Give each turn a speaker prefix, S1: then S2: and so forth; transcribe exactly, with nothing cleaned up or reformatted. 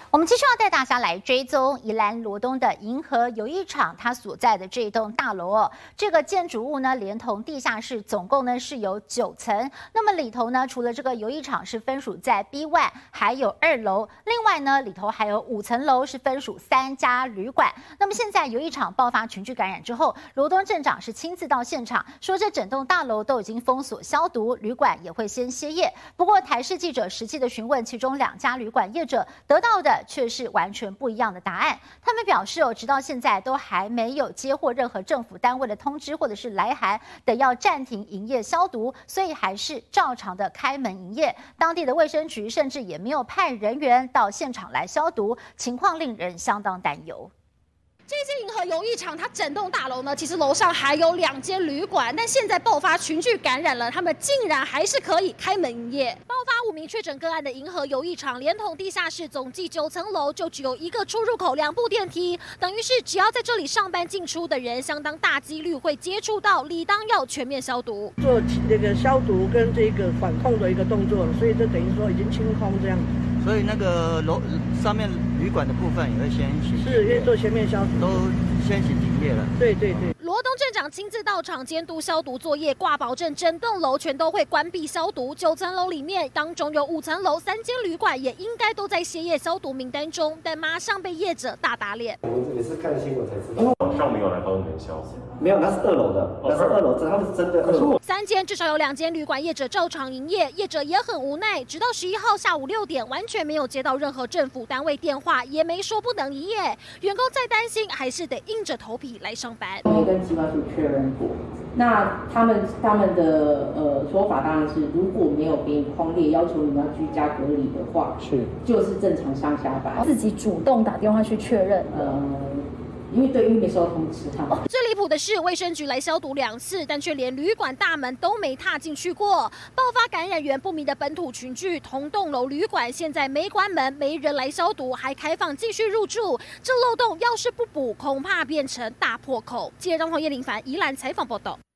S1: 我们继续要带大家来追踪宜兰罗东的银河游艺场，它所在的这一栋大楼哦，这个建筑物呢，连同地下室总共呢是有九层。那么里头呢，除了这个游艺场是分属在 B 一， 还有二楼，另外呢里头还有五层楼是分属三家旅馆。那么现在游艺场爆发群聚感染之后，罗东镇长是亲自到现场，说这整栋大楼都已经封锁消毒，旅馆也会先歇业。不过台视记者实际的询问，其中两家旅馆业者得到的却是完全不一样的答案。他们表示哦，直到现在都还没有接获任何政府单位的通知或者是来函，得要暂停营业消毒，所以还是照常的开门营业。当地的卫生局甚至也没有派人员到现场来消毒，情况令人相当担忧。
S2: 这间银河游艺场，它整栋大楼呢，其实楼上还有两间旅馆，但现在爆发群聚感染了，他们竟然还是可以开门营业。爆发五名确诊个案的银河游艺场，连同地下室总计九层楼，就只有一个出入口、两部电梯，等于是只要在这里上班进出的人，相当大几率会接触到，理当要全面消毒，
S3: 做那个消毒跟这个管控的一个动作，所以这等于说已经清空这样。
S4: 所以那个楼上面旅馆的部分也会先行，
S3: 是因为做全面消毒，
S4: 都先行停业了。
S3: 对对对。
S2: 罗东镇长亲自到场监督消毒作业，挂保证整栋楼全都会关闭消毒。九层楼里面，当中有五层楼三间旅馆也应该都在歇业消毒名单中，但马上被业者大打脸。
S5: 我们也是看新闻才知道，
S6: 网上没有来帮你们消毒。
S5: 没有，那是二楼的，那是二楼，这他们是真的二楼。
S2: 三间至少有两间旅馆业者照常营业，业者也很无奈，直到十一号下午六点，完全没有接到任何政府单位电话，也没说不能营业。员工再担心，还是得硬着头皮来上班。
S7: 也跟机关署确认过，那他们他们的呃说法当然是，如果没有给你匡列要求你们要居家隔离的话，
S5: 是
S7: 就是正常上下班，
S8: 自己主动打电话去确认。
S7: 呃。因为对，因为没收到通知哈。
S2: 最离谱的是，卫生局来消毒两次，但却连旅馆大门都没踏进去过。爆发感染源不明的本土群聚，同栋楼旅馆现在没关门，没人来消毒，还开放继续入住。这漏洞要是不补，恐怕变成大破口。记者张黄叶林凡宜兰采访报道。